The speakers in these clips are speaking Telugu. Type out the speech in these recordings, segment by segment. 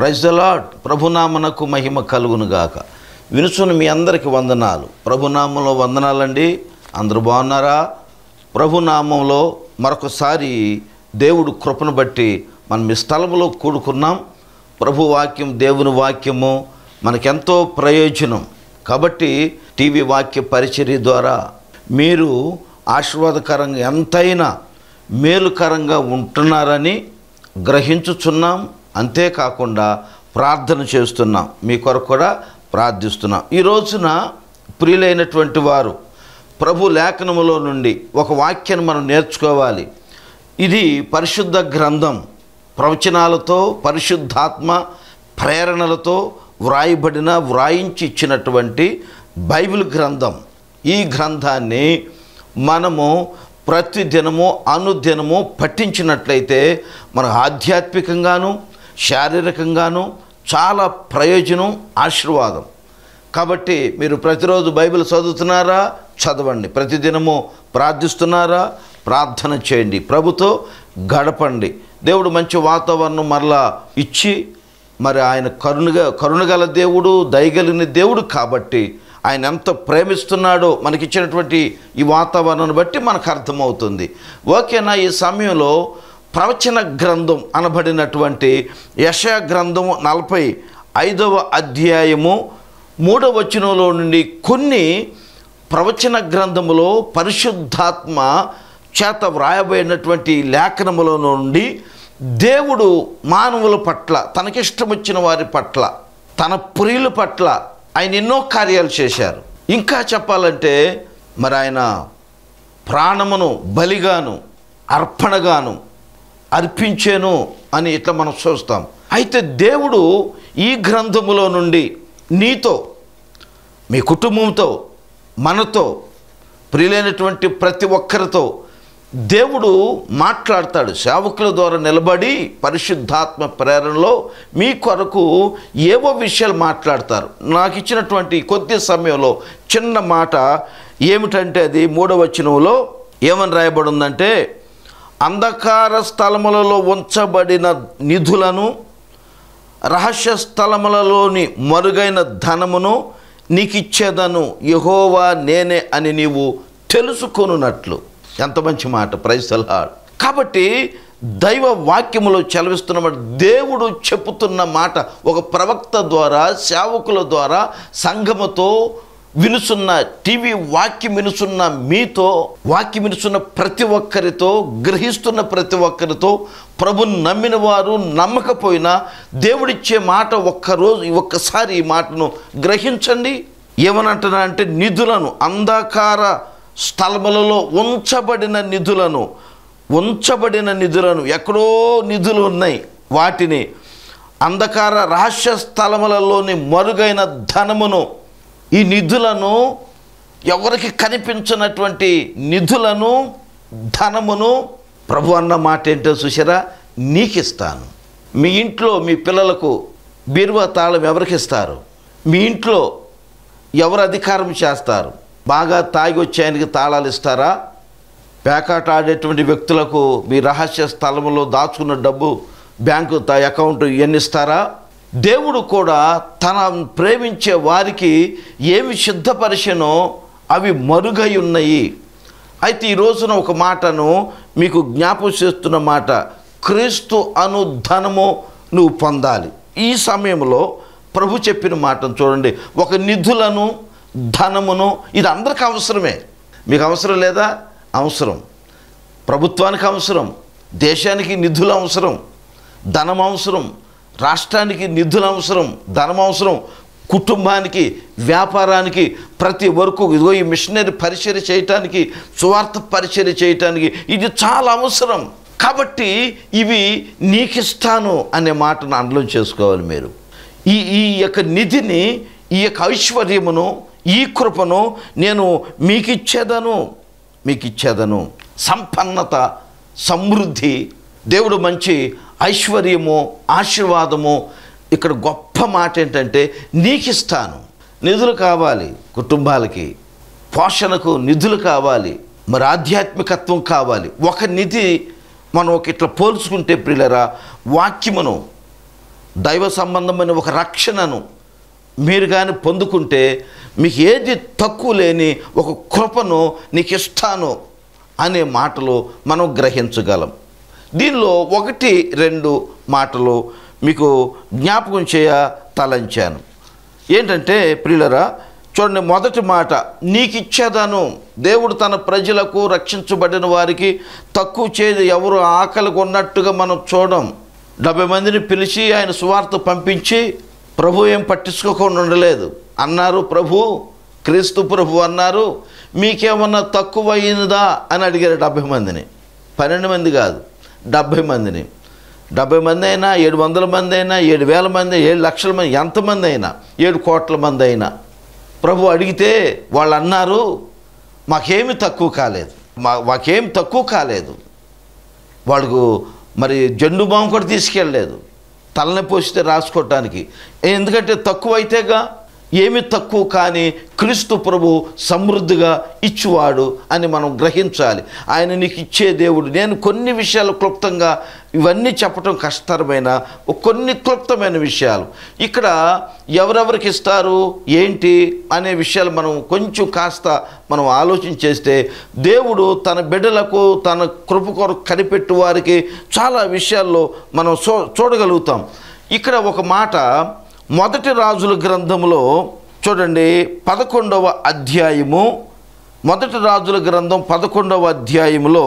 Praise the lord. ప్రభునామనకు మహిమ కలుగునుగాక. వినుచున్న మీ అందరికీ వందనాలు. ప్రభునామంలో వందనాలండి. అందరూ బాగున్నారా? ప్రభునామంలో మరొకసారి దేవుడు కృపను బట్టి మనం ఈ స్థలంలో కూడుకున్నాం. ప్రభు వాక్యం, దేవుని వాక్యము మనకెంతో ప్రయోజనం. కాబట్టి టీవీ వాక్య పరిచర్య ద్వారా మీరు ఆశీర్వాదకరంగా ఎంతైనా మేలుకరంగా ఉంటున్నారని గ్రహించుచున్నాం. అంతేకాకుండా ప్రార్థన చేస్తున్నాం, మీ కొరకు కూడా ప్రార్థిస్తున్నాం. ఈ రోజున ప్రియులైనటువంటి వారు ప్రభు లేఖనములో నుండి ఒక వాక్యాన్ని మనం నేర్చుకోవాలి. ఇది పరిశుద్ధ గ్రంథం, ప్రవచనాలతో పరిశుద్ధాత్మ ప్రేరణలతో వ్రాయించి ఇచ్చినటువంటి బైబిల్ గ్రంథం. ఈ గ్రంథాన్ని మనము ప్రతిదినము అనుదినము పఠించినట్లయితే మన ఆధ్యాత్మికంగాను శారీరకంగాను చాలా ప్రయోజనం, ఆశీర్వాదం. కాబట్టి మీరు ప్రతిరోజు బైబిల్ చదువుతున్నారా? చదవండి. ప్రతిదినము ప్రార్థిస్తున్నారా? ప్రార్థన చేయండి. ప్రభుతో గడపండి. దేవుడు మంచి వాతావరణం మరలా ఇచ్చి, మరి ఆయన కరుణగల దేవుడు, దయగలిగిన దేవుడు. కాబట్టి ఆయన ఎంత ప్రేమిస్తున్నాడో మనకిచ్చినటువంటి ఈ వాతావరణాన్ని బట్టి మనకు అర్థమవుతుంది. ఓకేనా? ఈ సమయంలో ప్రవచన గ్రంథం అనబడినటువంటి యెషయా గ్రంథము 45వ అధ్యాయము 3వ వచనంలో నుండి కొన్ని ప్రవచన గ్రంథములో పరిశుద్ధాత్మ చేత వ్రాయబడినటువంటి లేఖనముల నుండి దేవుడు మానవుల పట్ల, తనకిష్టం వచ్చిన వారి పట్ల, తన ప్రియుల పట్ల ఆయన ఎన్నో కార్యాలు చేశారు. ఇంకా చెప్పాలంటే మరి ఆయన ప్రాణమును బలిగాను అర్పణగాను అర్పించేను అని ఇట్లా మనం చూస్తాం. అయితే దేవుడు ఈ గ్రంథములో నుండి నీతో, మీ కుటుంబంతో, మనతో, ప్రియులైనటువంటి ప్రతి ఒక్కరితో దేవుడు మాట్లాడతాడు. సేవకుల ద్వారా నిలబడి పరిశుద్ధాత్మ ప్రేరణలో మీ కొరకు ఏవో విషయాలు మాట్లాడతారు. నాకు ఇచ్చినటువంటి కొద్ది సమయంలో చిన్న మాట ఏమిటంటే, అది 3వ వచనంలో ఏమని రాయబడి ఉందంటే, అంధకార స్థలములలో ఉంచబడిన నిధులను, రహస్య స్థలములలోని మరుగైన ధనమును నీకు ఇచ్చేదను, యెహోవా నేనే అని నీవు తెలుసుకొనున్నట్లు. ఎంత మంచి మాట! Praise the lord. కాబట్టి దైవ వాక్యములో చలవిస్తున్న దేవుడు చెప్పుతున్న మాట ఒక ప్రవక్త ద్వారా, సేవకుల ద్వారా, సంఘముతో వినుసున్న, టీవీ వాక్యం వినుసున్న మీతో, వాక్యం వినుసున్న ప్రతి ఒక్కరితో, గ్రహిస్తున్న ప్రతి ఒక్కరితో, ప్రభుని నమ్మిన వారు నమ్మకపోయినా దేవుడిచ్చే మాట ఒక్కసారి ఈ మాటను గ్రహించండి. ఏమనంటున్నా అంటే, నిధులను, అంధకార స్థలములలో ఉంచబడిన నిధులను, ఎక్కడో నిధులు ఉన్నాయి, వాటిని అంధకార రహస్య స్థలములలోని మరుగైన ధనమును, ఈ నిధులను, ఎవరికి కనిపించినటువంటి నిధులను, ధనమును, ప్రభు అన్న మాట ఏంటో చూసారా, నీకిస్తాను. మీ ఇంట్లో మీ పిల్లలకు బీరువా తాళం ఎవరికి ఇస్తారు? మీ ఇంట్లో ఎవరు అధికారం చేస్తారు? బాగా తాగి వచ్చే ఆయనకి తాళాలు ఇస్తారా? పేకాట ఆడేటువంటి వ్యక్తులకు మీ రహస్య స్థలంలో దాచుకున్న డబ్బు, బ్యాంకు అకౌంట్ ఇవన్నీ ఇస్తారా? దేవుడు కూడా తన ప్రేమించే వారికి ఏమి సిద్ధపరిచెనో అవి మరుగై ఉన్నాయి. అయితే ఈ రోజున ఒక మాటను మీకు జ్ఞాపకం చేస్తున్న మాట, క్రీస్తు అను ధనము నువ్వు పొందాలి. ఈ సమయంలో ప్రభు చెప్పిన మాటను చూడండి. ఒక నిధులను, ధనమును, ఇది అందరికీ అవసరమే. మీకు అవసరం లేదా? అవసరం. ప్రభుత్వానికి అవసరం, దేశానికి నిధులు అవసరం, ధనం అవసరం, రాష్ట్రానికి నిధులు అవసరం, ధనం అవసరం, కుటుంబానికి, వ్యాపారానికి, ప్రతి వరకు ఇదిగో ఈ మిషనరీ పరిచర్య చేయటానికి, సువార్త పరిచర్య చేయటానికి ఇది చాలా అవసరం. కాబట్టి ఇవి నీకిస్తాను అనే మాటను అండలం చేసుకోవాలి మీరు. ఈ యొక్క నిధిని, ఈ యొక్క ఐశ్వర్యమును, ఈ కృపను నేను మీకిచ్చేదను. సంపన్నత, సమృద్ధి, దేవుడు మంచి ఐశ్వర్యము, ఆశీర్వాదము. ఇక్కడ గొప్ప మాట ఏంటంటే, నీకిస్తాను. నిధులు కావాలి, కుటుంబాలకి పోషణకు నిధులు కావాలి, మరి ఆధ్యాత్మికత్వం కావాలి. ఒక నిధి మనం ఇట్లా పోల్చుకుంటే ప్రియులరా, వాక్యమును దైవ సంబంధమైన ఒక రక్షణను మీరు కానీ పొందుకుంటే మీకు ఏది తక్కువ లేని ఒక కృపను నీకు ఇస్తాను అనే మాటలు మనం గ్రహించగలం. దీనిలో 1-2 మాటలు మీకు జ్ఞాపకం తలంచాను. ఏంటంటే ప్రియులరా, చూడండి, మొదటి మాట, నీకు ఇచ్చేదాను. దేవుడు తన ప్రజలకు, రక్షించబడిన వారికి తక్కువ చేయదు. ఎవరు ఆకలిగా ఉన్నట్టుగా మనం చూడం. 70 మందిని పిలిచి ఆయన సువార్త పంపించి ప్రభు ఏం పట్టించుకోకుండా ఉండలేదు. అన్నారు, ప్రభు క్రీస్తు ప్రభు అన్నారు, మీకేమన్నా తక్కువ అయిందా అని అడిగారు 70 మందిని. 12 మంది కాదు, 70 మందిని. 70 మంది అయినా, 700 మంది అయినా, 7,000 మంది, 7 లక్షల మంది, ఎంతమంది అయినా, 7 కోట్ల మంది అయినా ప్రభు అడిగితే వాళ్ళు అన్నారు, మాకేమి తక్కువ కాలేదు, మాకేం తక్కువ కాలేదు. వాళ్ళకు మరి జెండు బాము కూడా తీసుకెళ్ళలేదు, తలనొప్పి వస్తే రాసుకోవటానికి. ఎందుకంటే తక్కువ అయితేగా, ఏమి తక్కువ కానీ క్రీస్తు ప్రభు సమృద్ధిగా ఇచ్చువాడు అని మనం గ్రహించాలి. ఆయన నీకు ఇచ్చే దేవుడు. నేను కొన్ని విషయాలు క్లుప్తంగా, ఇవన్నీ చెప్పటం కష్టతరమైన కొన్ని క్లుప్తమైన విషయాలు. ఇక్కడ ఎవరెవరికి ఇస్తారు ఏంటి అనే విషయాలు మనం కొంచెం కాస్త మనం ఆలోచన చేస్తే, దేవుడు తన బిడ్డలకు తన కృప కొరకు కనిపెట్టు వారికి చాలా విషయాల్లో మనం చూడగలుగుతాం. ఇక్కడ ఒక మాట, మొదటి రాజుల గ్రంథంలో చూడండి, 11వ అధ్యాయము, మొదటి రాజుల గ్రంథం 11వ అధ్యాయంలో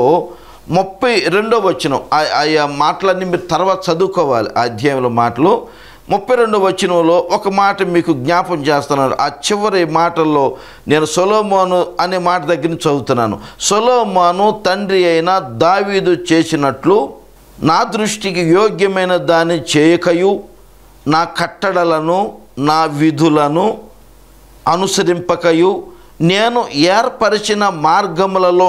32వ వచనం. ఆ మాటలన్నీ మీరు తర్వాత చదువుకోవాలి. ఆ అధ్యాయంలో మాటలు 32వ వచనంలో ఒక మాట మీకు జ్ఞాపం చేస్తున్నాను. ఆ చివరి మాటల్లో నేను సొలొమోను అనే మాట దగ్గర నుంచి చదువుతున్నాను. సొలొమోను తండ్రి అయిన దావీదు చేసినట్లు నా దృష్టికి యోగ్యమైన దాన్ని చేయకయు, నా కట్టడలను నా విధులను అనుసరింపకయు, నేను ఏర్పరిచిన మార్గములలో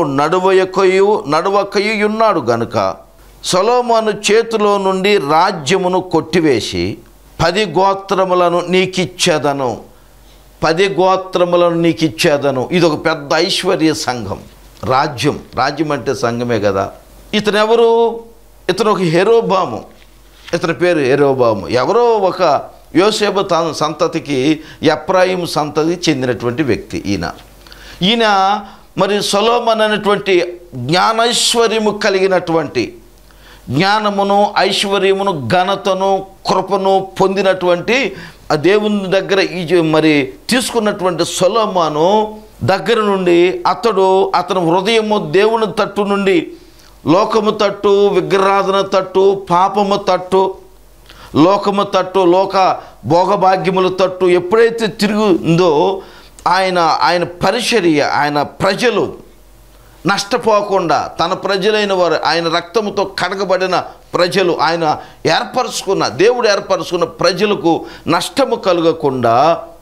నడవకయు ఉన్నాడు గనుక సొలొమోను చేతిలో నుండి రాజ్యమును కొట్టివేసి 10 గోత్రములను నీకిచ్చేదను. 10 గోత్రములను నీకిచ్చేదను. ఇది ఒక పెద్ద ఐశ్వర్య సంఘం. రాజ్యం అంటే సంఘమే కదా. ఇతను ఎవరు? ఇతను ఒక హెరోబాము. ఇతని పేరు యెరోబాము. ఎవరో ఒక యోసేపు సంతతికి, ఎఫ్రాయిం సంతతికి చెందినటువంటి వ్యక్తి ఈయన మరి సొలొమోను అనేటువంటి జ్ఞానైశ్వర్యము కలిగినటువంటి, జ్ఞానమును ఐశ్వర్యమును ఘనతను కృపను పొందినటువంటి ఆ దేవుని దగ్గర మరి తీసుకున్నటువంటి సొలొమోను దగ్గర నుండి అతని హృదయము దేవుని తట్టు నుండి లోకము తట్టు, విగ్రహారాధన తట్టు, పాపము తట్టు, లోకము తట్టు, లోక భోగభాగ్యముల తట్టు ఎప్పుడైతే తిరుగుందో ఆయన పరిచర్య, ఆయన ప్రజలు నష్టపోకుండా, తన ప్రజలైన వారు, ఆయన రక్తముతో కడగబడిన ప్రజలు, దేవుడు ఏర్పరచుకున్న ప్రజలకు నష్టము కలగకుండా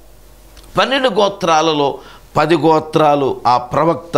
12 గోత్రాలలో 10 గోత్రాలు ఆ ప్రవక్త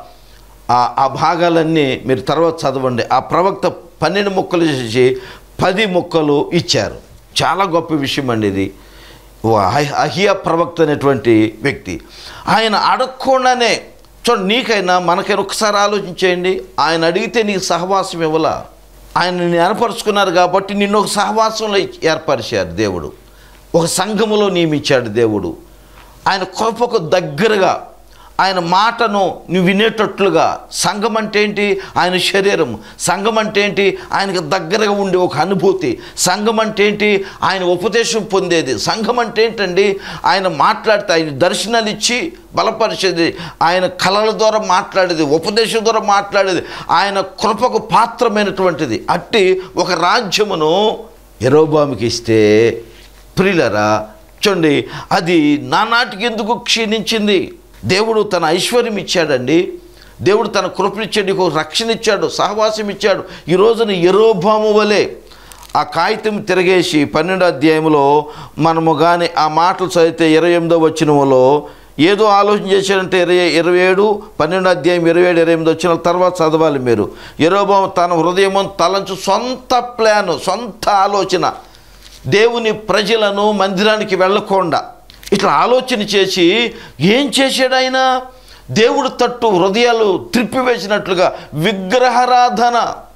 ఆ భాగాలన్నీ మీరు తర్వాత చదవండి. ఆ ప్రవక్త 12 ముక్కలు చేసి 10 ముక్కలు ఇచ్చారు. చాలా గొప్ప విషయం అండి ఇది. అహియా ప్రవక్త అనేటువంటి వ్యక్తి ఆయన అడగకుండానే, చూడండి, నీకైనా మనకైనా ఒకసారి ఆలోచించేయండి. ఆయన అడిగితే నీకు సహవాసం ఇవ్వాలా? ఆయన నిన్ను ఏర్పరచుకున్నారు కాబట్టి నిన్ను ఒక సహవాసంలో ఏర్పరిచారు దేవుడు, ఒక సంఘములో నియమించాడు దేవుడు. ఆయన కృపకు దగ్గరగా, ఆయన మాటను నువ్వు వినేటట్లుగా. సంఘం అంటే ఏంటి? ఆయన శరీరం. సంఘం అంటే ఏంటి? ఆయనకు దగ్గరగా ఉండే ఒక అనుభూతి. సంఘం అంటే ఏంటి? ఆయన ఉపదేశం పొందేది. సంఘం అంటే ఏంటండి? ఆయన మాట్లాడితే, ఆయన దర్శనాలు ఇచ్చి బలపరిచేది, ఆయన కళల ద్వారా మాట్లాడేది, ఉపదేశం ద్వారా మాట్లాడేది, ఆయన కృపకు పాత్రమైనటువంటిది. అట్టి ఒక రాజ్యమును యెరోబాముకి ఇస్తే ప్రియులరా, చూడండి, అది నానాటికి ఎందుకు క్షీణించింది? దేవుడు తన ఐశ్వర్యం ఇచ్చాడండి. దేవుడు తన కృపనిచ్చాడు, నీకు రక్షణ ఇచ్చాడు, సహవాసం ఇచ్చాడు. ఈ రోజున యెరోబాము వలె ఆ కాగితం తిరగేసి 12వ అధ్యాయంలో మనము కానీ ఆ మాటలు చదివితే 28వ వచనంలో ఏదో ఆలోచన చేశాడంటే 27, 12వ అధ్యాయం 27, 28 వచ్చిన తర్వాత చదవాలి మీరు. యెరోబాము తన హృదయం తలంచు సొంత ప్లాను, సొంత ఆలోచన, దేవుని ప్రజలను మందిరానికి వెళ్ళకుండా ఇట్లా ఆలోచన చేసి ఏం చేశాడు ఆయన? దేవుడు తట్టు హృదయాలు త్రిప్పివేసినట్లుగా విగ్రహారాధన.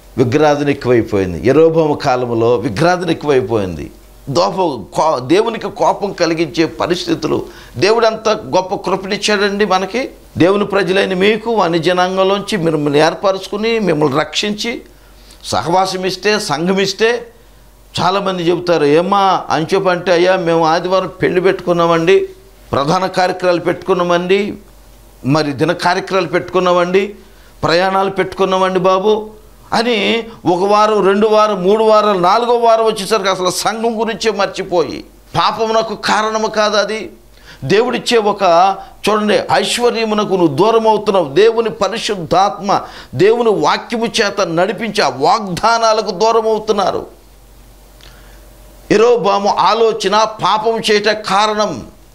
విగ్రహారాధన ఎక్కువైపోయింది. యెరోబోము కాలంలో విగ్రహారాధన ఎక్కువైపోయింది. దేవునికి కోపం కలిగించే పరిస్థితులు. దేవుడు అంత గొప్ప కృపనిచ్చాడండి మనకి. దేవుని ప్రజలైన మీకు అన్ని జనాంగంలోంచి మిమ్మల్ని ఏర్పరచుకుని మిమ్మల్ని రక్షించి సహవాసం ఇస్తే, సంఘం ఇస్తే చాలామంది చెబుతారు, ఏమ్మా అని చెప్పంటే, అయ్యా మేము ఆదివారం పెళ్లి పెట్టుకున్నామండి, ప్రధాన కార్యక్రమాలు పెట్టుకున్నామండి, మరి దిన కార్యక్రమాలు పెట్టుకున్నామండి, ప్రయాణాలు పెట్టుకున్నామండి బాబు అని 1 వారం, 2 వారం, 3 వారాలు, 4వ వారం వచ్చేసరికి అసలు సంఘం గురించే మర్చిపోయి, పాపమునకు కారణము కాదు అది. దేవుడిచ్చే ఒక చూడండి ఐశ్వర్యమునకు నువ్వు దూరం అవుతున్నావు. దేవుని పరిశుద్ధాత్మ, దేవుని వాక్యము చేత నడిపించే ఆ వాగ్దానాలకు దూరం అవుతున్నారు. యెరోబాము ఆలోచన పాపం చేయట కారణం.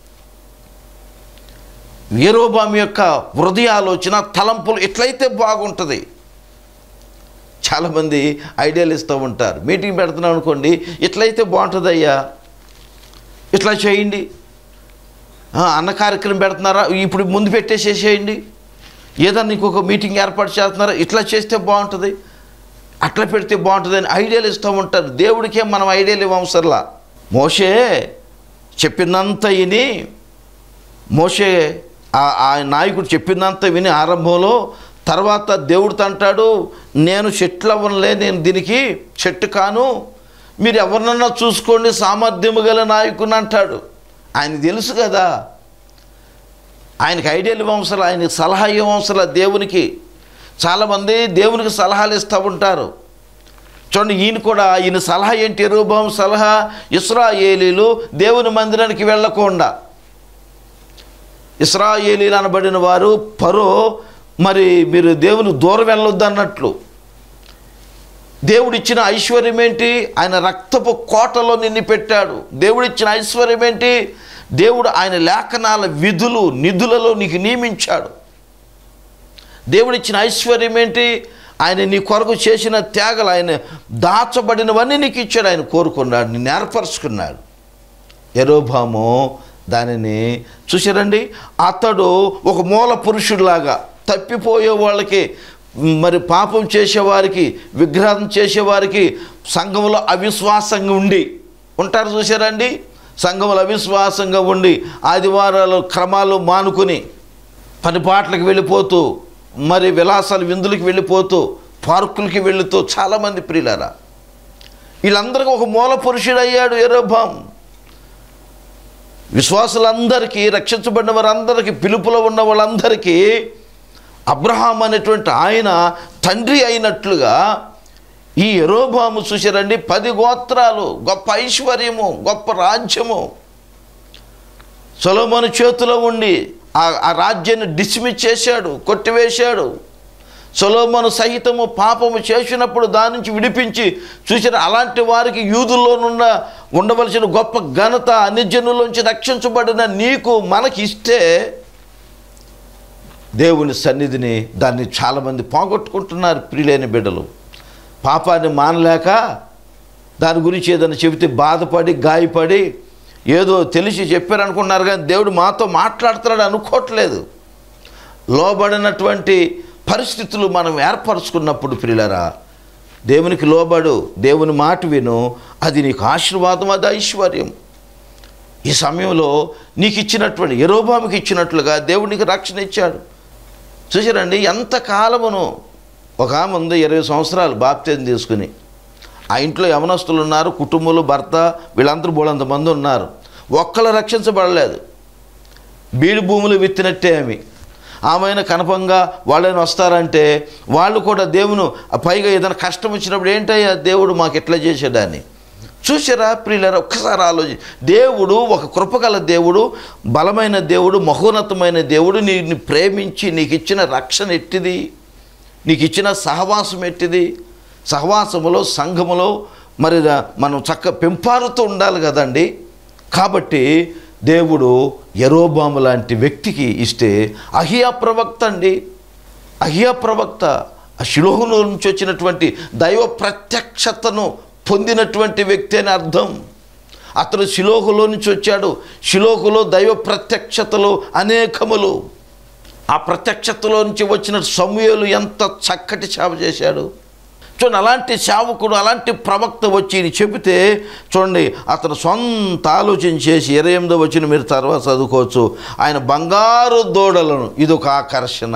యెరోబాము యొక్క హృదయ ఆలోచన, తలంపులు ఎట్లయితే బాగుంటుంది. చాలామంది ఐడియాలు ఇస్తూ ఉంటారు. మీటింగ్ పెడుతున్నాం అనుకోండి, ఇట్లయితే బాగుంటుంది అయ్యా, ఇట్లా చేయండి. అన్న కార్యక్రమం పెడుతున్నారా, ఇప్పుడు ముందు పెట్టేసేసేయండి. ఏదన్నా ఇంకొక మీటింగ్ ఏర్పాటు చేస్తున్నారా, ఇట్లా చేస్తే బాగుంటుంది, అట్లా పెడితే బాగుంటుంది అని ఐడియాలు ఇస్తూ ఉంటారు. దేవుడికే మనం ఐడియాలు ఇవ్వవసరలా. మోషే చెప్పిందంతా విని, మోషే ఆ నాయకుడు చెప్పిందంతా విని ఆరంభంలో, తర్వాత దేవుడితో అంటాడు, నేను చెట్లు అవ్వనులే, నేను దీనికి చెట్టు కాను, మీరు ఎవరినన్నా చూసుకోండి సామర్థ్యము గల నాయకుని అంటాడు. ఆయన తెలుసు కదా, ఆయనకి ఐడియాలు ఇవ్వవసరం, ఆయనకి సలహా ఇవ్వవసరం. దేవునికి చాలామంది దేవునికి సలహాలు ఇస్తూ ఉంటారు. చూడండి, ఈయన సలహా ఏంటి? యెరోబాము సలహా, ఇశ్రాయేలీలు దేవుని మందిరానికి వెళ్ళకుండా, ఇశ్రాయేలీలు అనబడిన వారు ఫరో మరి మీరు దేవుని దూరం వెళ్ళొద్దు అన్నట్లు. దేవుడిచ్చిన ఐశ్వర్యం ఏంటి? ఆయన రక్తపు కోటలో నిన్ను పెట్టాడు. దేవుడిచ్చిన ఐశ్వర్యం ఏంటి? దేవుడు ఆయన లేఖనాల విధులు, నిధులలో నీకు నియమించాడు. దేవుడిచ్చిన ఐశ్వర్యం ఏంటి? ఆయన నీ కొరకు చేసిన త్యాగాలు, ఆయన దాచబడినవన్నీ నీకు ఇచ్చాడు. ఆయన కోరుకున్నాడు, నిన్ను ఏర్పరచుకున్నాడు. యెరోబాము దానిని చూసారండి. అతడు ఒక మూల పురుషుడిలాగా తప్పిపోయే వాళ్ళకి, మరి పాపం చేసేవారికి, విగ్రహం చేసేవారికి సంఘంలో అవిశ్వాసంగా ఉంటారు. చూసారండి, సంఘంలో అవిశ్వాసంగా ఉండి ఆదివారాలు క్రమాలు మానుకుని పనిపాట్లకు వెళ్ళిపోతూ, మరి విలాసాలు విందులకి వెళ్ళిపోతూ, పార్కులకి వెళుతూ చాలామంది ప్రియులారా, వీళ్ళందరికీ ఒక మూల పురుషుడు అయ్యాడు యెరోబాము. విశ్వాసులందరికీ, రక్షించబడిన వారందరికీ, పిలుపులో ఉన్న వాళ్ళందరికీ అబ్రహాం అనేటువంటి ఆయన తండ్రి అయినట్లుగా ఈ యెరోబాము చూశారండి. 10 గోత్రాలు, గొప్ప ఐశ్వర్యము, గొప్ప రాజ్యము సొలొమోను చేతిలో ఉండి ఆ రాజ్యాన్ని డిస్మిస్ చేశాడు, కొట్టివేశాడు. సొలొమోను సహితము పాపము చేసినప్పుడు దాని నుంచి విడిపించి చూసిన అలాంటి వారికి యూదుల్లోనున్న ఉండవలసిన గొప్ప ఘనత, అన్యజనుల్లోంచి రక్షించబడిన నీకు మనకి ఇస్తే, దేవుని సన్నిధిని దాన్ని చాలామంది పోగొట్టుకుంటున్నారు. ప్రియులైన బిడ్డలు పాపాన్ని మానలేక దాని గురించి ఏదైనా చెబితే బాధపడి, గాయపడి, ఏదో తెలిసి చెప్పారనుకున్నారు, కానీ దేవుడు మాతో మాట్లాడుతున్నాడు అనుకోవట్లేదు. లోబడినటువంటి పరిస్థితులు మనం ఏర్పరచుకున్నప్పుడు ప్రియులారా, దేవునికి లోబడు, దేవుని మాట విను, అది నీకు ఆశీర్వాదం, అది ఐశ్వర్యం. ఈ సమయంలో నీకు ఇచ్చినటువంటి యెరోబాముకి ఇచ్చినట్లుగా దేవునికి రక్షణ ఇచ్చాడు. చూసారండి, ఎంతకాలమును ఒక ఆమె ఉంది 20 సంవత్సరాలు బాప్తిజం తీసుకుని, ఆ ఇంట్లో యవనస్తులు ఉన్నారు, కుటుంబంలో భర్త, వీళ్ళందరూ బోలంతమంది ఉన్నారు. ఒక్కళ్ళు రక్షించబడలేదు. బీడు భూములు విత్తినట్టే ఆమె కనపంగా వాళ్ళని వస్తారంటే వాళ్ళు కూడా దేవుని పైగా ఏదైనా కష్టం వచ్చినప్పుడు ఏంటయ్యా దేవుడు మాకు ఎట్లా చేసాడని. చూసారా ప్రియులారా, ఒక్కసారి ఆలోచి. దేవుడు ఒక కృపగల దేవుడు, బలమైన దేవుడు, మహోన్నతమైన దేవుడు. నిన్ను ప్రేమించి నీకు ఇచ్చిన రక్షణ ఎట్టిది, నీకు ఇచ్చిన సహవాసం ఎట్టిది. సహవాసములో, సంఘములో మరి మనం పెంపారుతూ ఉండాలి కదండి. కాబట్టి దేవుడు యెరోబాము లాంటి వ్యక్తికి ఇస్తే, అహియా ప్రవక్త అండి, అహియా ప్రవక్త ఆ షిలోహులో నుంచి వచ్చినటువంటి దైవ ప్రత్యక్షతను పొందినటువంటి వ్యక్తి అని అర్థం. అతడు షిలోహులో నుంచి వచ్చాడు. షిలోహులో దైవ ప్రత్యక్షతలు అనేకములు. ఆ ప్రత్యక్షతలో నుంచి వచ్చిన సమూయేలు ఎంత చక్కటి సేవ చేశాడు. చూడండి, అలాంటి సేవకుడు, అలాంటి ప్రవక్త వచ్చి ఇది చెబితే చూడండి, అతను సొంత ఆలోచన చేసి 28వ వచనం మీరు తర్వాత చదువుకోవచ్చు. ఆయన బంగారు దూడలను, ఇదొక ఆకర్షణ.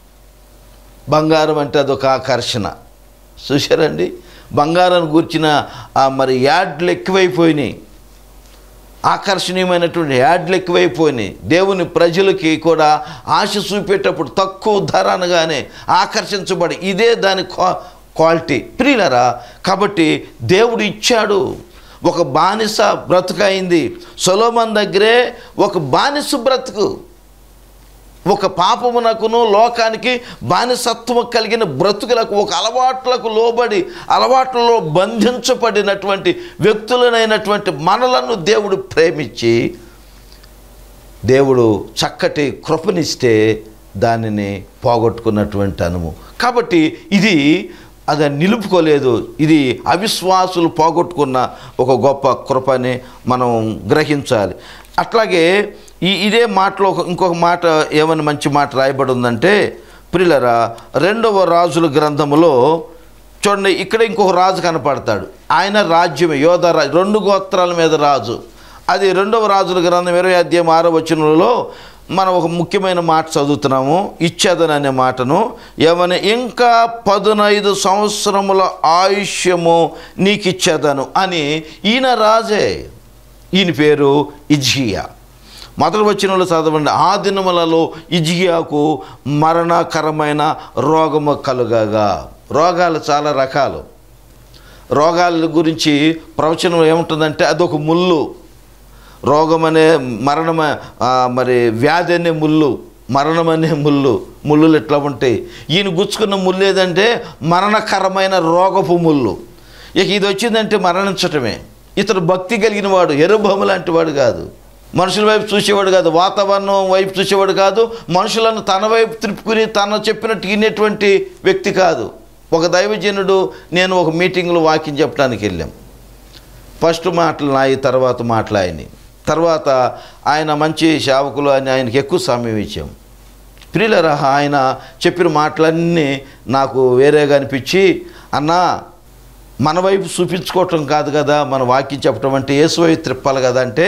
బంగారం అంటే అదొక ఆకర్షణ. చూశారండి, బంగారాన్ని గూర్చిన మరి యాడ్లు ఎక్కువైపోయినాయి, ఆకర్షణీయమైనటువంటి యాడ్లు ఎక్కువైపోయినాయి. దేవుని ప్రజలకి కూడా ఆశ చూపేటప్పుడు తక్కువ ధర అనగానే ఆకర్షించబడి ఇదే దాని క్వాలిటీ. ప్రియులరా, కాబట్టి దేవుడు ఇచ్చాడు. ఒక బానిస బ్రతుకైంది. సొలొమోను దగ్గరే ఒక బానిస బ్రతుకు, ఒక పాపమునకును లోకానికి బానిసత్వం కలిగిన బ్రతుకులకు, ఒక అలవాట్లకు లోబడి అలవాట్లలో బంధించబడినటువంటి వ్యక్తులనైనటువంటి మనలను దేవుడు ప్రేమించి దేవుడు చక్కటి కృపనిస్తే దానిని పోగొట్టుకున్నటువంటి అనుభవం. కాబట్టి ఇది అది నిలుపుకోలేదు. ఇది అవిశ్వాసులు పోగొట్టుకున్న ఒక గొప్ప కృపని మనం గ్రహించాలి. అట్లాగే ఇదే మాటలో ఇంకొక మాట, ఏమని మంచి మాట రాయబడి ఉందంటే, ప్రియులరా, 2వ రాజుల గ్రంథములో చూడండి, ఇక్కడ ఇంకొక రాజు కనపడతాడు. ఆయన రాజ్యమే యోధరాజు, 2 గోత్రాల మీద రాజు. అది 2వ రాజుల గ్రంథం 20వ అధ్యాయం 6వ వచనంలో మనం ఒక ముఖ్యమైన మాట చదువుతున్నాము. ఇచ్చేదను అనే మాటను, ఏమని, ఇంకా 15 సంవత్సరముల ఆయుష్యము నీకు ఇచ్చేదను అని. ఈయన రాజే, ఈయన పేరు హిజ్కియా. మొదటి వచనంలో చదవండి. ఆ దినములలో హిజ్కియాకు మరణకరమైన రోగము కలుగగా. రోగాలు చాలా రకాలు. రోగాల గురించి ప్రవచనం ఏముంటుందంటే అదొక ముళ్ళు. రోగం అనే మరణం, మరి వ్యాధి అనే ముళ్ళు, మరణం అనే ముళ్ళులు ఎట్లా ఉంటాయి. ఈయన గుచ్చుకున్న ముళ్ళు ఏదంటే మరణకరమైన రోగపు ముళ్ళు. ఇక ఇది వచ్చిందంటే మరణించటమే. ఇతడు భక్తి కలిగిన వాడు, యెరొబెయాము లాంటి వాడు కాదు, మనుషుల వైపు చూసేవాడు కాదు, వాతావరణం వైపు చూసేవాడు కాదు, మనుషులను తన వైపు త్రిప్పుకుని తను చెప్పినట్టు వినేటువంటి వ్యక్తి కాదు. ఒక దైవజనుడు, నేను ఒక మీటింగ్లో వాక్యం చెప్పడానికి వెళ్ళాం. ఫస్ట్ మాటలు నాయి, తర్వాత మాటలు ఆయన్ని. తర్వాత ఆయన మంచి సేవకులు అని ఆయనకి ఎక్కువ సమయం ఇచ్చాం. ప్రియులరా, ఆయన చెప్పిన మాటలన్నీ నాకు వేరేగా అనిపించి, అన్నా మన వైపు చూపించుకోవటం కాదు కదా మన వాక్యం చెప్పటం అంటే, యేసు వైపు త్రిప్పాలి కదా అంటే,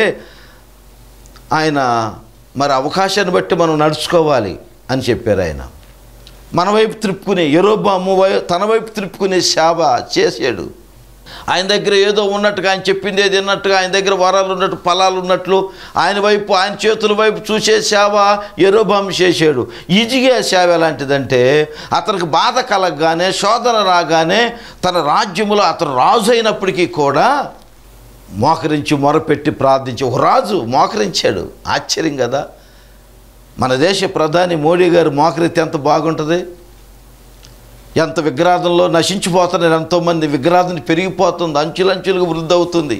ఆయన మరి అవకాశాన్ని బట్టి మనం నడుచుకోవాలి అని చెప్పారు. ఆయన మన వైపు త్రిప్పుకునే, యెరొబెయాము తన వైపు త్రిప్పుకునే సేవ చేశాడు. ఆయన దగ్గర ఏదో ఉన్నట్టుగా, ఆయన చెప్పింది ఏది ఉన్నట్టుగా, ఆయన దగ్గర వరాలు ఉన్నట్టు, ఫలాలు ఉన్నట్లు ఆయన వైపు, ఆయన చేతుల వైపు చూసే సేవ యెరొబెయాము చేశాడు. హిజ్కియా సేవ ఎలాంటిదంటే, అతనికి బాధ కలగగానే, శోధన రాగానే, తన రాజ్యములో అతను రాజు అయినప్పటికీ కూడా మోకరించి మొరపెట్టి ప్రార్థించి, ఒక రాజు మోకరించాడు. ఆశ్చర్యం కదా. మన దేశ ప్రధాని మోడీ గారు మోకరిస్తే ఎంత బాగుంటుంది. ఎంత విగ్రాధంలో నశించిపోతున్నారు, ఎంతోమంది విగ్రాధం పెరిగిపోతుంది, అంచులంచులుగా వృద్ధి అవుతుంది.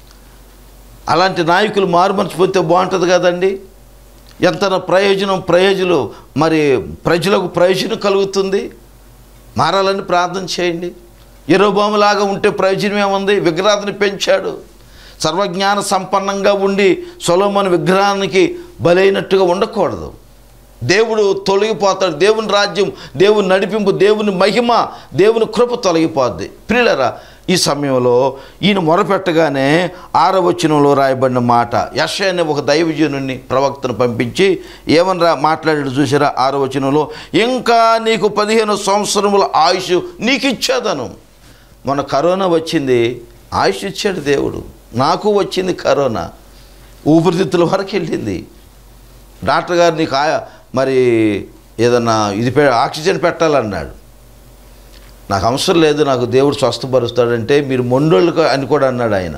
అలాంటి నాయకులు మారుమర్చిపోతే బాగుంటుంది కదండి. ఎంత ప్రయోజనం మరి ప్రజలకు ప్రయోజనం కలుగుతుంది. మారాలని ప్రార్థన చేయండి. యెరొబెయాము లాగా ఉంటే ప్రయోజనం ఏముంది. విగ్రహాన్ని పెంచాడు. సర్వజ్ఞాన సంపన్నంగా ఉండి సొలొమోను విగ్రహానికి బలైనట్టుగా ఉండకూడదు. దేవుడు తొలగిపోతాడు. దేవుని రాజ్యం, దేవుని నడిపింపు, దేవుని మహిమ, దేవుని కృప తొలగిపోద్ది. ప్రియులరా, ఈ సమయంలో ఈయన మొరపెట్టగానే 6వ వచనంలో రాయబడిన మాట, యెషయా అనే ఒక దైవజనుని ప్రవక్తను పంపించి ఏమని మాట్లాడాడు చూసారా. 6వ వచనంలో, ఇంకా నీకు 15 సంవత్సరముల ఆయుష్ నీకు ఇచ్చేదను. మొన్న కరోనా వచ్చింది, ఆయుష్ ఇచ్చాడు దేవుడు. నాకు వచ్చింది కరోనా, ఊపిరితిత్తుల వరకు వెళ్ళింది. డాక్టర్ గారు నీకు మరి ఏదన్నా ఇది ఆక్సిజన్ పెట్టాలన్నాడు. నాకు అవసరం లేదు, నాకు దేవుడు స్వస్థపరుస్తాడంటే మీరు మొండోళ్ళు అని కూడా అన్నాడు ఆయన.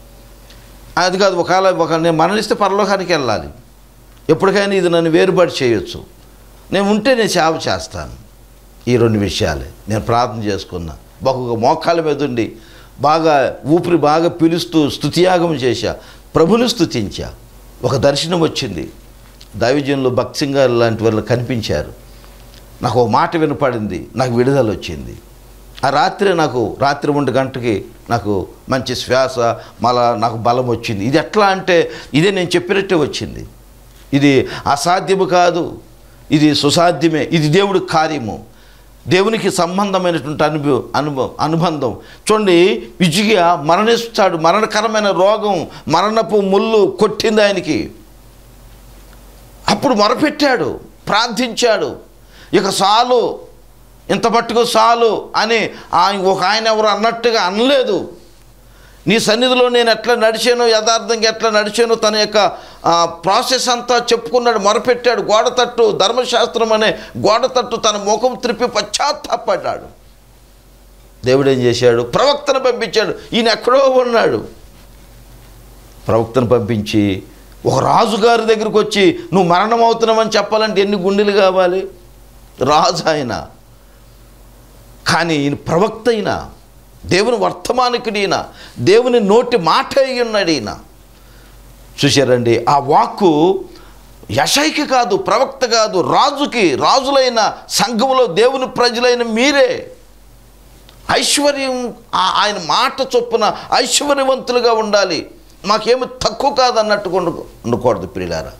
అది కాదు, ఒకవేళ నేను మరణిస్తే పరలోకానికి వెళ్ళాలి, ఎప్పటికైనా ఇది నన్ను వేరుబాటు చేయొచ్చు, నేను ఉంటే నేను సేవ చేస్తాను. ఈ 2 విషయాలే నేను ప్రార్థన చేసుకున్నా. బహుగా మోకాళ్ళ మీద ఉండి బాగా ఊపిరి బాగా పిలుస్తూ స్తుతియాగం చేశా, ప్రభుని స్తుతించా. ఒక దర్శనం వచ్చింది. దైవజనులు భక్తి సింగ్ గారు లాంటి వాళ్ళు కనిపించారు. నాకు ఒక మాట వినపడింది, నాకు విడుదల వచ్చింది. ఆ రాత్రి 1 గంటకి నాకు మంచి శ్వాస, మళ్ళా నాకు బలం వచ్చింది. ఇది ఎట్లా అంటే ఇదే నేను చెప్పినట్టే వచ్చింది. ఇది అసాధ్యము కాదు, ఇది సుసాధ్యమే, ఇది దేవుడి కార్యము. దేవునికి సంబంధమైనటువంటి అనుబంధం. చూడండి, విజయ మరణిస్తాడు. మరణకరమైన రోగం, మరణపు ముళ్ళు కొట్టింది ఆయనకి. అప్పుడు మొరపెట్టాడు, ప్రార్థించాడు. ఇక చాలు, ఇంత మట్టుకు చాలు అని ఆయన ఎవరు అన్నట్టుగా అనలేదు. నీ సన్నిధిలో నేను ఎట్లా నడిచానో, యథార్థంగా ఎట్లా నడిచానో తన యొక్క ప్రాసెస్ అంతా చెప్పుకున్నాడు, మొరపెట్టాడు. గోడ తట్టు, ధర్మశాస్త్రం అనే గోడ తట్టు తన ముఖం త్రిప్పి పశ్చాత్తాపడ్డాడు. దేవుడు ఏం చేశాడు? ప్రవక్తను పంపించాడు. ఈయన ఎక్కడో ఉన్నాడు. ప్రవక్తను పంపించి ఒక రాజుగారి దగ్గరికి వచ్చి నువ్వు మరణం అవుతున్నావని చెప్పాలంటే ఎన్ని గుండెలు కావాలి? రాజు ఆయన. కానీ ఈయన ప్రవక్త, అయినా దేవుని వర్తమానికుడు, ఈయన దేవుని నోటి మాట అయ్యున్నాడు. ఈయన చూశారండి, ఆ వాక్కు యెషయాకి కాదు, ప్రవక్త కాదు, రాజుకి, రాజులైన సంఘములో దేవుని ప్రజలైన మీరే ఐశ్వర్యం, ఆయన మాట చొప్పున ఐశ్వర్యవంతులుగా ఉండాలి. మాకేమి తక్కువ కాదన్నట్టుగా ఉండకూడదు ప్రియులారా.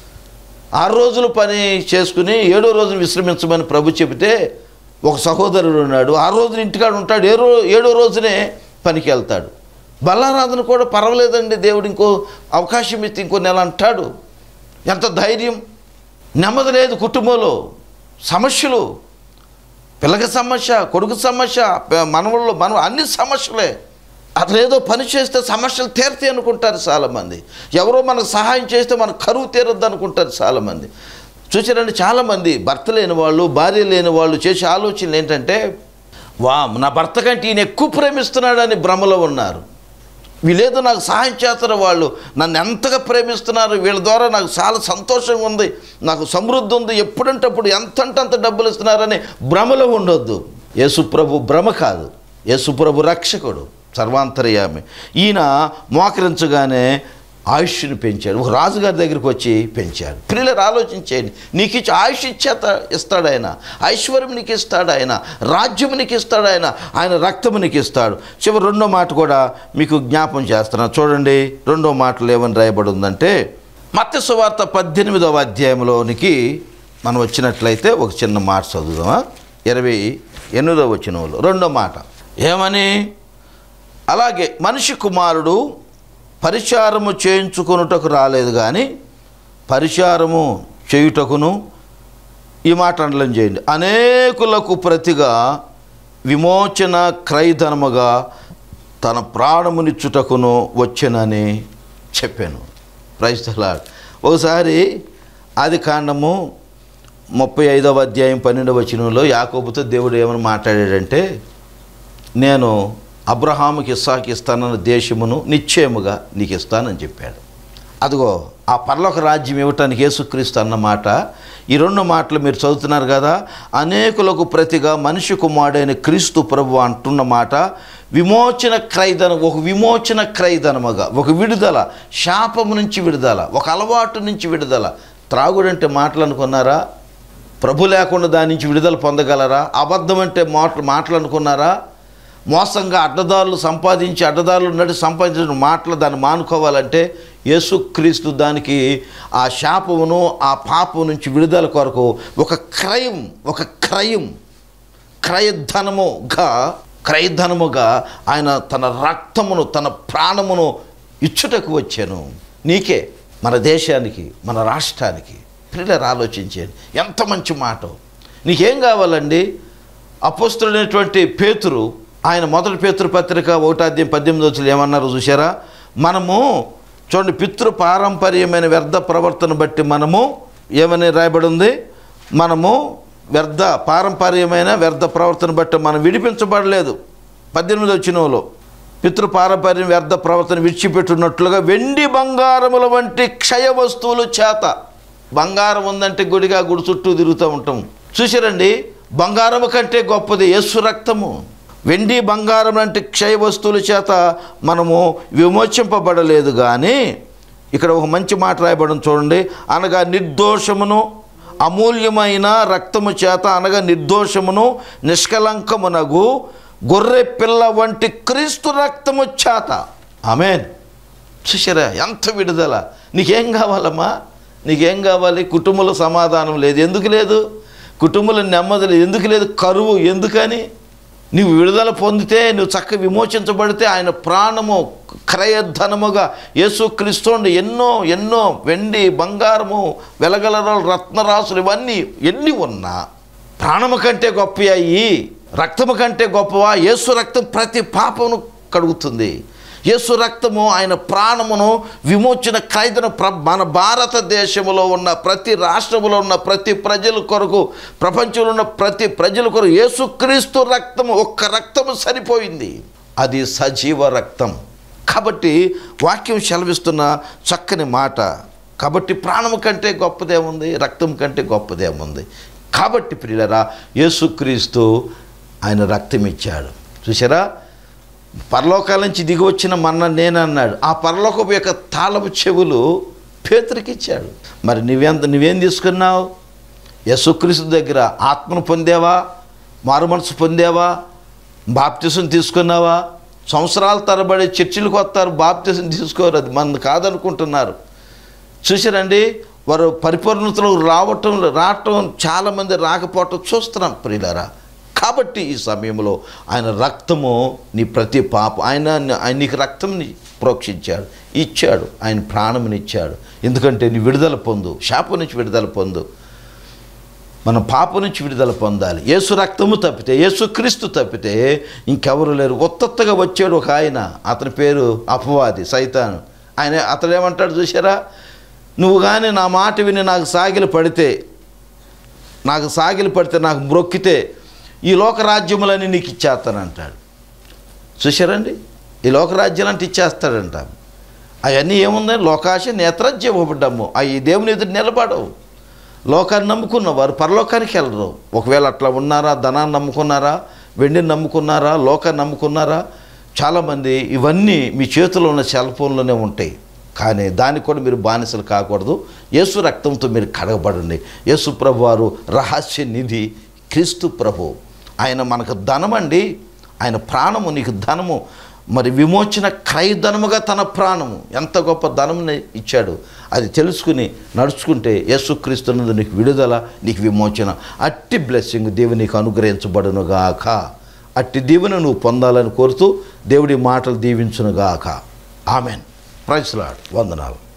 6 రోజులు పని చేసుకుని 7వ రోజున విశ్రమించమని ప్రభు చెబితే ఒక సహోదరుడు ఉన్నాడు. 6 రోజులు ఇంటికాడ ఉంటాడు, 7వ రోజునే పనికి వెళ్తాడు. బల్లారాధన కూడా పర్వాలేదండి, దేవుడు ఇంకో అవకాశం ఇస్తే ఇంకో నెల అంటాడు. ఎంత ధైర్యం! నెమ్మది లేదు కుటుంబంలో, సమస్యలు, పిల్లకి సమస్య, కొడుకు సమస్య, మనవల్లో అన్ని సమస్యలే. అతను ఏదో పని చేస్తే సమస్యలు తీరుతాయి అనుకుంటారు చాలామంది. ఎవరో మనకు సహాయం చేస్తే మన కరువు తీరద్దు అనుకుంటారు చాలామంది. చూసారండి, చాలామంది భర్త లేని వాళ్ళు, భార్య లేని వాళ్ళు చేసే ఆలోచనలు ఏంటంటే, నా భర్త కంటే ఈయన ఎక్కువ ప్రేమిస్తున్నాడని భ్రమలో ఉన్నారు. వీళ్ళేదో నాకు సహాయం చేస్తారు, వాళ్ళు నన్ను ఎంతగా ప్రేమిస్తున్నారు, వీళ్ళ ద్వారా నాకు చాలా సంతోషంగా ఉంది, నాకు సమృద్ధి ఉంది, ఎప్పుడంటే అప్పుడు ఎంతంటే అంత డబ్బులు ఇస్తున్నారని భ్రమలో ఉండొద్దు. యేసుప్రభు భ్రమ కాదు, యేసుప్రభు రక్షకుడు, సర్వాంతర్యామి. ఈయన మోకరించగానే ఆయుష్ని పెంచాడు. ఒక రాజుగారి దగ్గరికి వచ్చి పెంచాడు. పిల్లలు ఆలోచించేయండి, నీకు ఇచ్చి ఆయుష్ ఇస్తాడు ఆయన, ఐశ్వర్యం నీకు ఇస్తాడు ఆయన, రాజ్యం నీకు ఇస్తాడు ఆయన, ఆయన రక్తము నీకు ఇస్తాడు. చివరి 2వ మాట కూడా మీకు జ్ఞాపం చేస్తున్నాను. చూడండి, 2వ మాటలు ఏమని రాయబడి ఉందంటే, మత్తయి సువార్త 18వ అధ్యాయంలోనికి మనం వచ్చినట్లయితే ఒక చిన్న మాట చదువుదామా? 28వ వచనంలో 2వ మాట ఏమని? అలాగే మనిషి కుమారుడు పరిచారము చేయించుకొనుటకు రాలేదు కానీ పరిచారము చేయుటకును, ఈ మాట అండలం చేయండి, అనేకులకు ప్రతిగా విమోచన క్రయధనముగా తన ప్రాణమునిచ్చుటకును వచ్చెనని చెప్పాను. Praise the lord. ఒకసారి ఆదికాండము 35వ అధ్యాయం 12వ వచనంలో యాకోబుతో దేవుడు ఏమని మాట్లాడాడంటే, నేను అబ్రహాముకి ఇస్సాకి ఇస్తానన్న దేశమును నిశ్చయముగా నీకు ఇస్తానని చెప్పాడు. అదిగో ఆ పరలోక రాజ్యం ఇవ్వటానికి యేసుక్రీస్తు అన్నమాట. ఈ 2 మాటలు మీరు చదువుతున్నారు కదా, అనేకులకు ప్రతిగా మనిషి కుమారుడైన క్రీస్తు ప్రభు అంటున్న మాట విమోచన క్రయధనం, ఒక విమోచన క్రయధనముగా, ఒక విడుదల, శాపము నుంచి విడుదల, ఒక అలవాటు నుంచి విడుదల. త్రాగుడంటే మాటలు అనుకున్నారా? ప్రభు లేకుండా దాని నుంచి విడుదల పొందగలరా? అబద్ధం అంటే మాటలు అనుకున్నారా? మోసంగా అడ్డదారులు సంపాదించిన మాటలు దాన్ని మానుకోవాలంటే యేసుక్రీస్తు దానికి ఆ శాపమును, ఆ పాపం నుంచి విడుదల కొరకు ఒక క్రయధనముగా ఆయన తన రక్తమును, తన ప్రాణమును ఇచ్చుటకు వచ్చాను. నీకే, మన దేశానికి, మన రాష్ట్రానికి. పిల్లలు ఆలోచించండి, ఎంత మంచి మాట. నీకేం కావాలండి? అపోస్తలుడైనటువంటి పేతురు, ఆయన 1 పేతురు పత్రిక 1వ అధ్యాయం 18వ వచనంలో ఏమన్నారో చూసారా? మనము చూడండి, పితృ పారంపర్యమైన వ్యర్థ ప్రవర్తన బట్టి మనము ఏమని రాయబడి ఉంది? మనము పారంపర్యమైన వ్యర్థ ప్రవర్తన బట్టి మనం విడిపించబడలేదు. 18వ వచనంలో పితృ పారంపర్యం వ్యర్థ ప్రవర్తన విడిచిపెట్టున్నట్లుగా వెండి బంగారముల వంటి క్షయ వస్తువులు చేత, బంగారం ఉందంటే గుడిగా గుడి చుట్టూ తిరుగుతూ ఉంటాం. చూసారండి, బంగారము కంటే గొప్పది యేసు రక్తము. వెండి బంగారం లాంటి క్షయ వస్తువుల చేత మనము విమోచింపబడలేదు కానీ, ఇక్కడ ఒక మంచి మాట రాయబడి చూడండి, అనగా నిర్దోషమును అమూల్యమైన రక్తము చేత, అనగా నిర్దోషమును నిష్కలంకమునగు గొర్రె పిల్ల వంటి క్రీస్తు రక్తము చేత. ఆమేన్. చూసారా ఎంత విడుదల! నీకేం కావాలమ్మా? నీకేం కావాలి? కుటుంబంలో సమాధానం లేదు. ఎందుకు లేదు? కుటుంబంలో నెమ్మది లేదు. ఎందుకు లేదు? కరువు. ఎందుకని? నీవు విడుదల పొందితే, నువ్వు చక్కగా విమోచించబడితే ఆయన ప్రాణము క్రయధనముగా యేసుక్రీస్తుని ఎన్నో ఎన్నో వెండి, బంగారము, వెలగలరాలు, రత్నరాసులు ఇవన్నీ ఎన్ని ఉన్నా ప్రాణము కంటే గొప్పవి, రక్తము కంటే గొప్పవా? యేసు రక్తం ప్రతి పాపమును కడుగుతుంది. యేసు రక్తము ఆయన ప్రాణమును విమోచన ఖైదును మన భారతదేశంలో ఉన్న ప్రతి రాష్ట్రంలో ఉన్న ప్రతి ప్రజల కొరకు, ప్రపంచంలో ఉన్న ప్రతి ప్రజల కొరకు యేసుక్రీస్తు రక్తము, ఒక్క రక్తము సరిపోయింది. అది సజీవ రక్తం. కాబట్టి వాక్యం సెలవిస్తున్న చక్కని మాట. కాబట్టి ప్రాణము కంటే గొప్పదేముంది? రక్తం కంటే గొప్పదేముంది? కాబట్టి ప్రియులారా, యేసుక్రీస్తు ఆయన రక్తం ఇచ్చాడు. చూసారా, పరలోకాల నుంచి దిగి వచ్చిన మన్న నేనన్నాడు. ఆ పరలోకపు యొక్క తాళపు చెవులు పేతురుకి ఇచ్చాడు. మరి నువ్వేం తీసుకున్నావు? యేసుక్రీస్తు దగ్గర ఆత్మను పొందేవా? మారు మనసు పొందేవా? బాప్తిసం తీసుకున్నావా? సంవత్సరాల తరబడి చర్చిలకు వస్తారు, బాప్తిసం తీసుకోరు. అది మన కాదనుకుంటున్నారు. చూసారండి, వారు పరిపూర్ణతలో రావటం చాలామంది రాకపోవటం చూస్తున్నాం ప్రియులారా. కాబట్టి ఈ సమయంలో ఆయన రక్తము నీ ప్రతి పాప, ఆయన నీకు రక్తంని ప్రోక్షించాడు, ఇచ్చాడు, ఆయన ప్రాణమునిచ్చాడు. ఎందుకంటే నీ విడుదల పొందు, శాపం నుంచి విడుదల పొందు, మనం పాపం నుంచి విడుదల పొందాలి. యేసు రక్తము తప్పితే, యేసుక్రీస్తు తప్పితే ఇంకెవరు లేరు. కొత్తగా వచ్చాడు ఒక ఆయన, అతని పేరు అపవాది, సైతాను. అతను ఏమంటాడు చూసారా, నువ్వు కానీ నా మాట విని నాకు సాగిలి పడితే, నాకు మ్రొక్కితే ఈ లోకరాజ్యములని నీకు ఇచ్చేస్తానంటాడు. చూశారండి, ఈ లోకరాజ్యాలంటే ఇచ్చేస్తాడంట. అవన్నీ ఏముంది? లోకాశ నేత్రాజ్యం ఇవ్వబడ్డాము. అవి దేవుని ఎదురు నిలబడవు. లోకాన్ని నమ్ముకున్నవారు పరలోకానికి వెళ్ళరు. ఒకవేళ అట్లా ఉన్నారా? ధనాన్ని నమ్ముకున్నారా? వెండిని నమ్ముకున్నారా? లోకాన్ని నమ్ముకున్నారా? చాలామంది ఇవన్నీ మీ చేతిలో ఉన్న సెల్ ఫోన్లోనే ఉంటాయి. కానీ దానికి కూడా మీరు బానిసలు కాకూడదు. యేసు రక్తంతో మీరు కడగబడండి. యేసు ప్రభు వారు రహస్య నిధి, క్రీస్తు ప్రభు. ఆయన మనకు ధనమండి, ఆయన ప్రాణము నీకు ధనము. మరి విమోచన క్రయధనముగా తన ప్రాణము, ఎంత గొప్ప ధనముని ఇచ్చాడు. అది తెలుసుకుని నడుచుకుంటే యేసుక్రీస్తునందు నీకు విడుదల, నీకు విమోచన. అట్టి బ్లెస్సింగ్ దేవుని నీకు అనుగ్రహించబడునుగాక. అట్టి దీవెన నువ్వు పొందాలని కోరుతూ దేవుడి మాటలు దీవించునుగాక. ఆమెన్. Praise lord. వందనాలు.